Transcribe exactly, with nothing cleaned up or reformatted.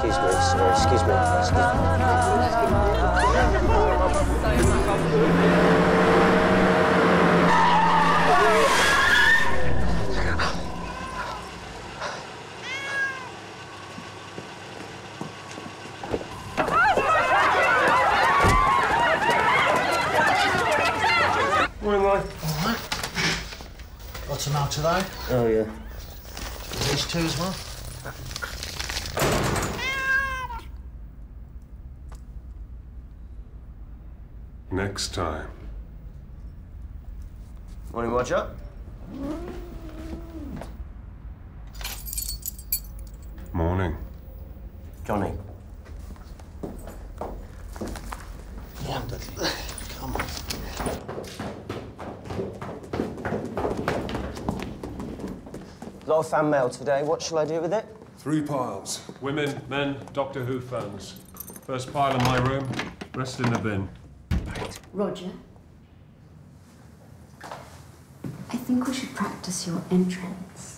Excuse me, sorry, excuse me. Excuse Morning, Roy. All right. Got some out today? Oh, yeah. These two as well? Next time. Morning, Roger. Morning. Johnny. Yeah, come on. A lot of fan mail today. What shall I do with it? Three piles. Women, men, Doctor Who fans. First pile in my room, rest in the bin. Roger, I think we should practice your entrance.